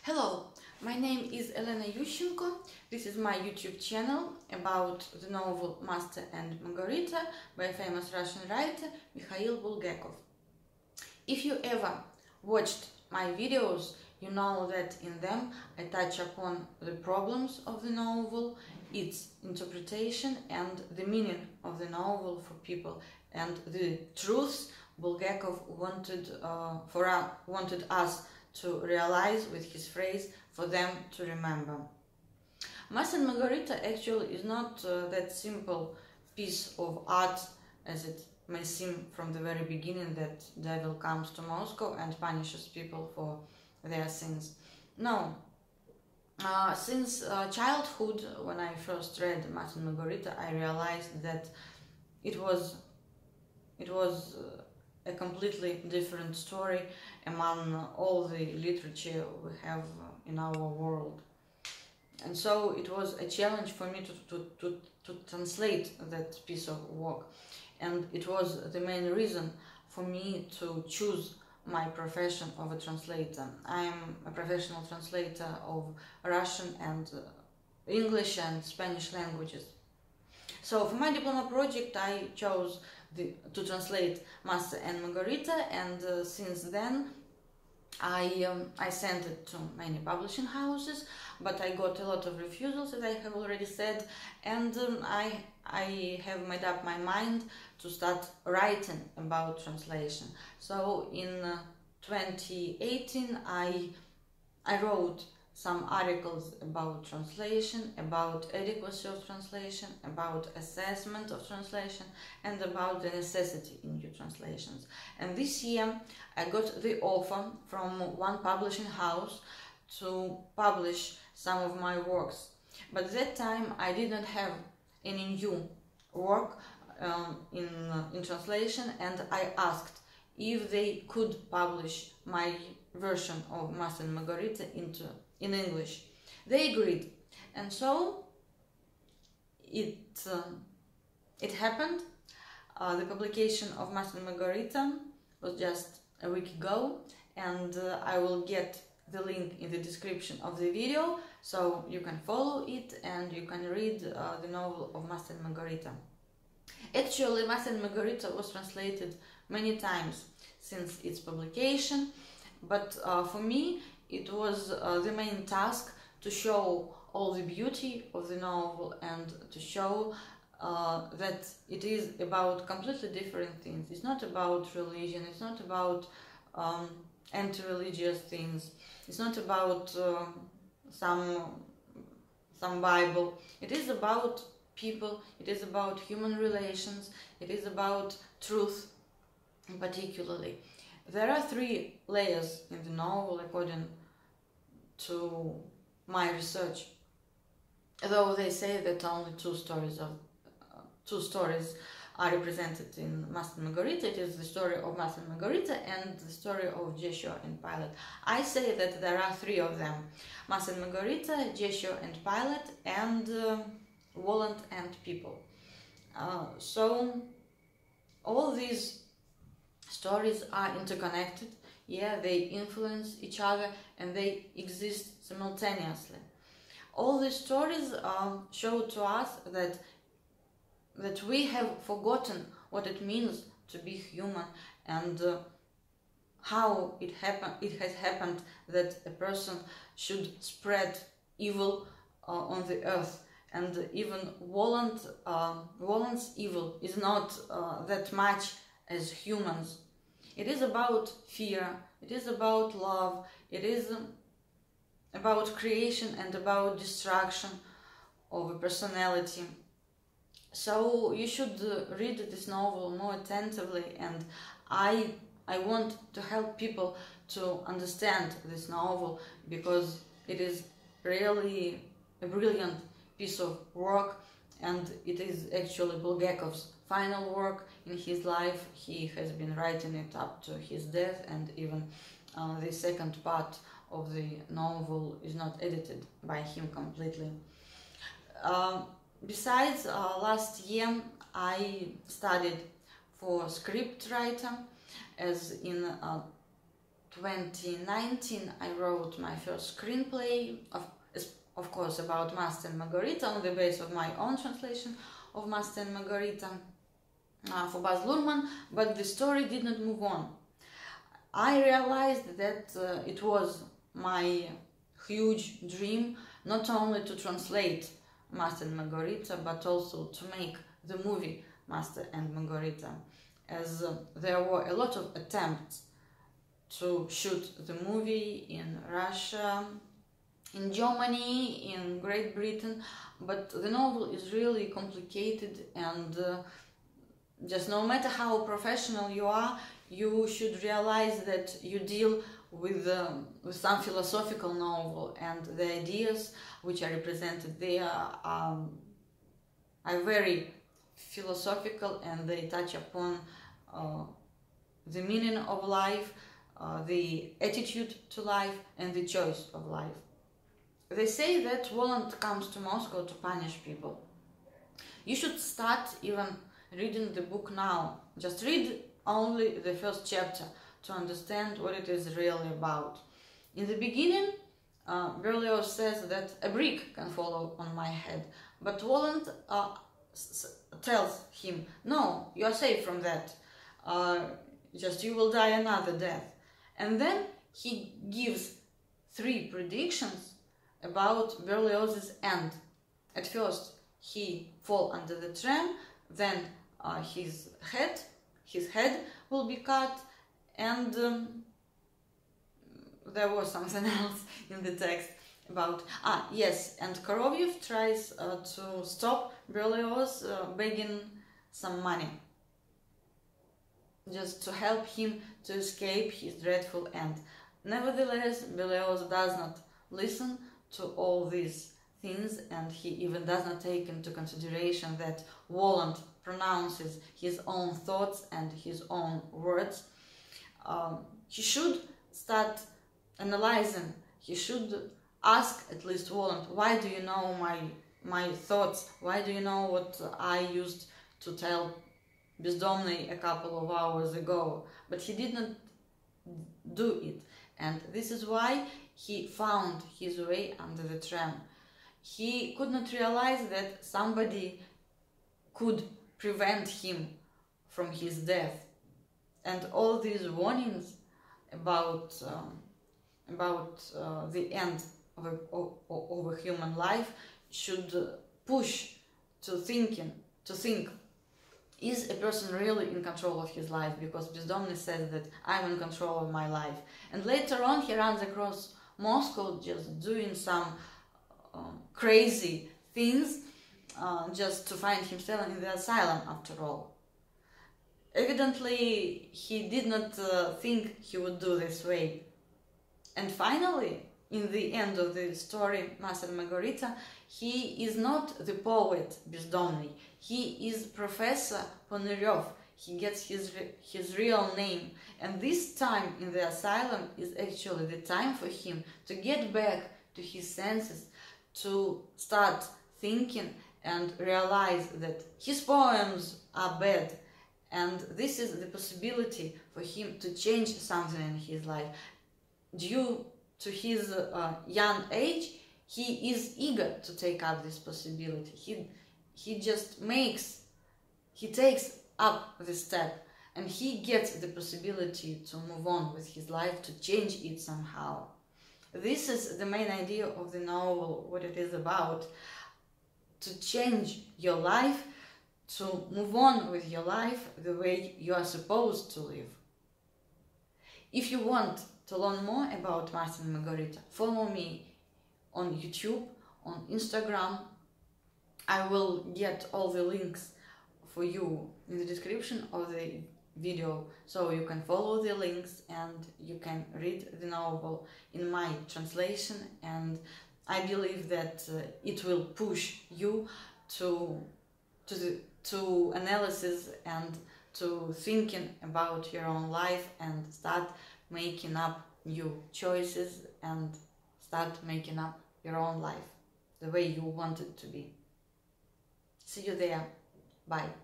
Hello, my name is Elena Yushchenko. This is my YouTube channel about the novel Master and Margarita by famous Russian writer Mikhail Bulgakov. If you ever watched my videos, you know that in them I touch upon the problems of the novel, its interpretation and the meaning of the novel for people, and the truths Bulgakov wanted us to realize with his phrase for them to remember. Master and Margarita actually is not that simple piece of art as it may seem from the very beginning, that devil comes to Moscow and punishes people for their sins. No. Since childhood, when I first read Master and Margarita, I realized that it was a completely different story among all the literature we have in our world. And so it was a challenge for me to translate that piece of work. And it was the main reason for me to choose my profession of a translator. I am a professional translator of Russian and English and Spanish languages. So for my diploma project I chose to translate Master and Margarita, and since then I sent it to many publishing houses, but I got a lot of refusals, as I have already said, and I have made up my mind to start writing about translation. So in 2018 I wrote some articles about translation, about adequacy of translation, about assessment of translation, and about the necessity in new translations. And this year I got the offer from one publishing house to publish some of my works. But that time I didn't have any new work in translation, and I asked if they could publish my version of Master and Margarita in English. They agreed, and so it happened. The publication of Master and Margarita was just a week ago, and I will get the link in the description of the video, so you can follow it and you can read the novel of Master and Margarita. Actually, Master and Margarita was translated many times since its publication, but for me it was the main task to show all the beauty of the novel and to show that it is about completely different things. It's not about religion, it's not about anti-religious things, it's not about some Bible. It is about people, it is about human relations, it is about truth particularly. There are 3 layers in the novel according to my research, though they say that only two stories are represented in Master and Margarita. It is the story of Master and Margarita and the story of Joshua and Pilate. I say that there are 3 of them: Master and Margarita, Joshua and Pilate, and Walland and people. So all these stories are interconnected. Yeah, they influence each other and they exist simultaneously. All these stories show to us that we have forgotten what it means to be human, and how it has happened that a person should spread evil on the earth. And even Walland's evil is not that much as humans. It is about fear, it is about love, it is about creation and about destruction of a personality. So you should read this novel more attentively, and I want to help people to understand this novel, because it is really a brilliant piece of work, and it is actually Bulgakov's final work in his life. He has been writing it up to his death, and even the second part of the novel is not edited by him completely. Besides, last year I studied for script writer, as in 2019 I wrote my first screenplay, of course about Master and Margarita, on the basis of my own translation of Master and Margarita for Baz Luhrmann, but the story did not move on. I realized that it was my huge dream not only to translate Master and Margarita, but also to make the movie Master and Margarita, as there were a lot of attempts to shoot the movie in Russia, in Germany, in Great Britain, but the novel is really complicated, and just no matter how professional you are, you should realize that you deal with some philosophical novel, and the ideas which are represented there are very philosophical, and they touch upon the meaning of life, the attitude to life, and the choice of life. They say that Voland comes to Moscow to punish people. You should start even reading the book now. Just read only the first chapter to understand what it is really about. In the beginning, Berlioz says that a brick can fall on my head, but Voland tells him, no, you are safe from that, just you will die another death. And then he gives 3 predictions about Berlioz's end. At first he fall under the tram, then his head will be cut, and there was something else in the text about, yes, and Korolev tries to stop Berlioz begging some money, just to help him to escape his dreadful end. Nevertheless, Berlioz does not listen to all these things, and he even does not take into consideration that Voland pronounces his own thoughts and his own words. He should start analyzing. He should ask at least Voland, why do you know my thoughts? Why do you know what I used to tell Бездомный a couple of hours ago? But he did not do it, and this is why he found his way under the tram. He could not realize that somebody could prevent him from his death, and all these warnings about the end of a human life should push to think, is a person really in control of his life? Because Бездомный says that I'm in control of my life. And later on he runs across Moscow just doing some crazy things just to find himself in the asylum after all. Evidently he did not think he would do this way. And finally, in the end of the story, Master and Margarita, he is not the poet Бездомный, he is Professor Poneryov. He gets his real name, and this time in the asylum is actually the time for him to get back to his senses, to start thinking and realize that his poems are bad, and this is the possibility for him to change something in his life. Due to his young age, he is eager to take up this possibility. He takes up the step, and he gets the possibility to move on with his life, to change it somehow. This is the main idea of the novel, what it is about: to change your life, to move on with your life the way you are supposed to live. If you want to learn more about Master and Margarita, follow me on YouTube, on Instagram. I will get all the links for you in the description of the video, so you can follow the links and you can read the novel in my translation, and I believe that it will push you to analysis and to thinking about your own life, and start making up new choices and start making up your own life the way you want it to be. See you there. Bye.